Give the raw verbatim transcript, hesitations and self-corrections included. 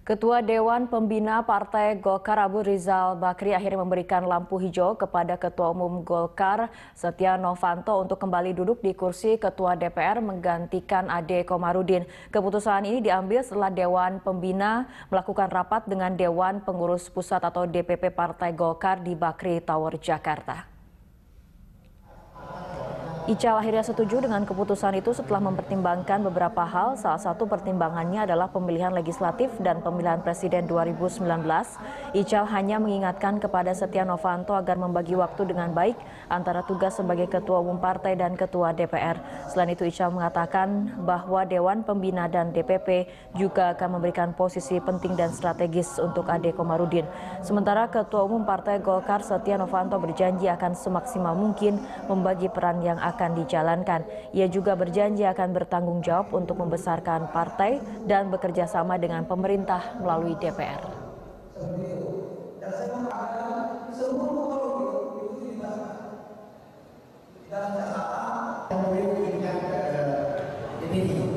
Ketua Dewan Pembina Partai Golkar Abu Rizal Bakri akhirnya memberikan lampu hijau kepada Ketua Umum Golkar Setia Novanto untuk kembali duduk di kursi Ketua D P R menggantikan Ade Komarudin. Keputusan ini diambil setelah Dewan Pembina melakukan rapat dengan Dewan Pengurus Pusat atau D P P Partai Golkar di Bakri Tower, Jakarta. Ical akhirnya setuju dengan keputusan itu setelah mempertimbangkan beberapa hal. Salah satu pertimbangannya adalah pemilihan legislatif dan pemilihan presiden dua ribu sembilan belas. Ical hanya mengingatkan kepada Setia Novanto agar membagi waktu dengan baik antara tugas sebagai Ketua Umum Partai dan Ketua D P R. Selain itu, Ical mengatakan bahwa Dewan Pembina dan D P P juga akan memberikan posisi penting dan strategis untuk Ade Komarudin. Sementara Ketua Umum Partai Golkar Setia Novanto berjanji akan semaksimal mungkin membagi peran yang akan dijalankan. Ia juga berjanji akan bertanggung jawab untuk membesarkan partai dan bekerja sama dengan pemerintah melalui D P R. Ini